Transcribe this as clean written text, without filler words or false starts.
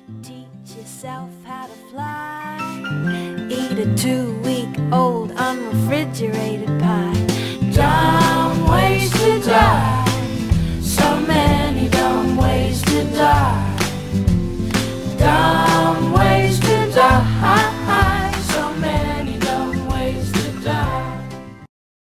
Teach yourself how to fly. Eat a 2-week-old unrefrigerated pie.